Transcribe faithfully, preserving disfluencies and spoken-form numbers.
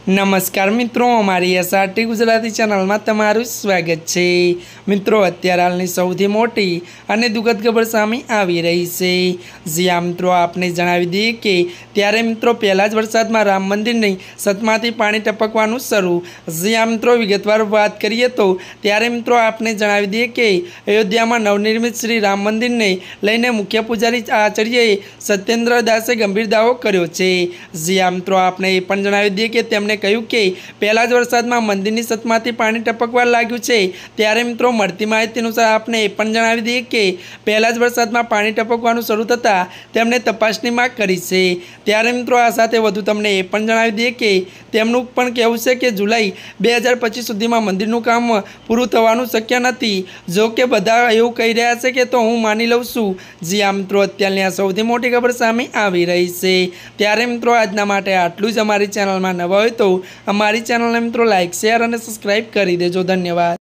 नमस्कार मित्रों, अमारी एसआरटी गुजराती चैनल में तमारुं स्वागत है। मित्रों, अत्यारे हालनी सौथी मोटी अने दुखद खबर सामे आवी रही है। जी आ मित्रों, आपने जणावी दीए के त्यारे मित्रों पहला ज वरसादमां राम मंदिरनी छतमांथी पाणी टपकवानुं शरू। जी आ मित्रों, विगतवार बात करिए तो त्यारे मित्रों आपने जणावी दीए के अयोध्यामां नवनिर्मित श्री राम मंदिर ने लईने मुख्य पुजारी आचार्य सत्येन्द्र दासे गंभीर दावो कर्यो छे। जी आ मित्रों, आपने ए पण जणावी दीए के तेमणे કહ્યું કે પહેલા જ વરસાદમાં મંદિરની છતમાંથી પાણી ટપકવા લાગ્યું છે। ત્યારે મિત્રો મળતી માહિતી અનુસાર આપણે એ પણ જણાવી દઈએ કે પહેલા જ વરસાદમાં પાણી ટપકવાનું શરૂ થતાં તેમણે તપાસની માંગ કરી છે। ત્યારે મિત્રો આ સાથે વધુ તમને એ પણ જણાવી દઈએ કે તેમનું પણ કહેવું છે કે જુલાઈ બે હજાર પચીસ સુધીમાં મંદિરનું કામ પૂરું થવાનું શક્ય નથી। જો કે બધા એવું કહી રહ્યા છે કે તો હું માની લઉં છું। જી આ મિત્રો, અત્યારની આ સૌથી મોટી ખબર સામે આવી રહી છે। ત્યારે મિત્રો આજના માટે આટલું જ। અમારી ચેનલમાં નવા હોય તો અમારી ચેનલને મિત્રો લાઇક, શેર અને સબસ્ક્રાઇબ કરી દેજો। ધન્યવાદ।